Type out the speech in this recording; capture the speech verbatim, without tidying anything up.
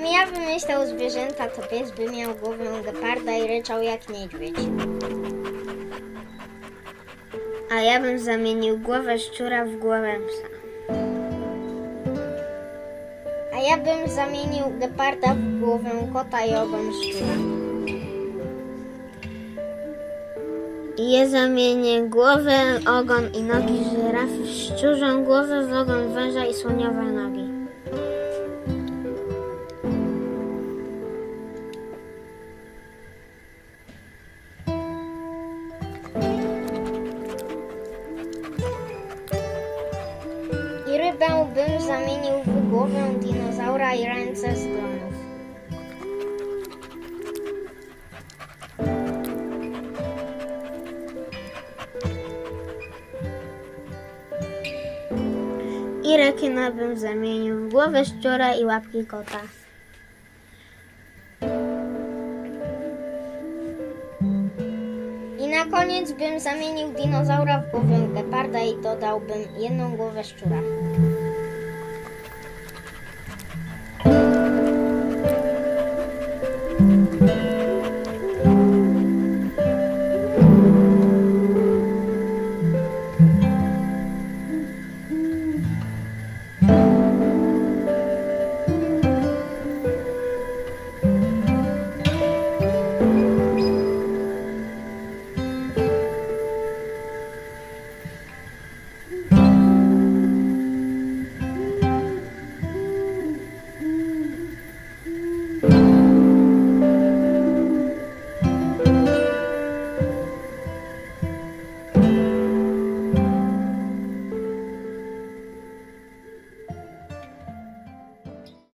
ja wymyślał zwierzęta, to pies by miał głowę geparda i ryczał jak niedźwiedź. A ja bym zamienił głowę szczura w głowę psa. A ja bym zamienił geparda w głowę kota i ogon szczura. I ja zamienię głowę, ogon i nogi żyrafy w szczurzą głowę, w ogon węża i słoniowe nogi. I rybę bym zamienił w głowę dinozaura i ręce z glonów. I rekina bym zamienił w głowę szczura i łapki kota. I na koniec bym zamienił dinozaura w głowę geparda i dodałbym jedną głowę szczura.